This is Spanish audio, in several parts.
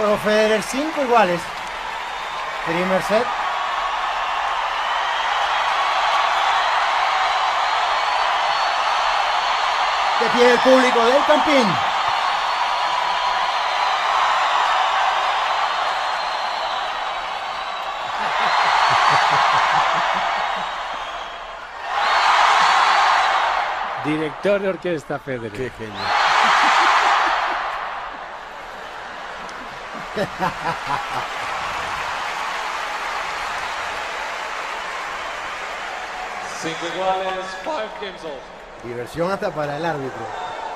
Juego Federer, 5 iguales. Primer set. De pie el público del Campín. Director de orquesta Federer. Qué genio. Cinco iguales, 5 games old. Diversión hasta para el árbitro.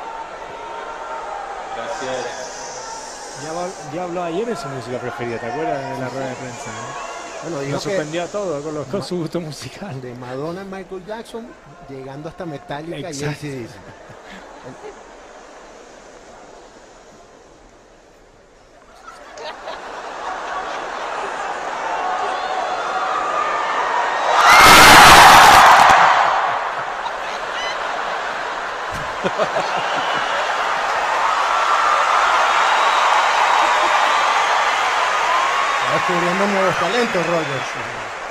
Gracias. Ya habló ayer de su música preferida, ¿te acuerdas de la rueda de prensa? Bueno, dijo Nos que sorprendió a todos con su gusto musical. de Madonna y Michael Jackson, llegando hasta Metallica y Exacto. AC/DC. Está descubriendo nuevos talentos, Rogers.